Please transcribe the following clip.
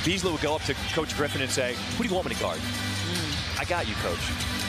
Beasley would go up to Coach Griffin and say, "Who do you want me to guard?" "I got you, Coach."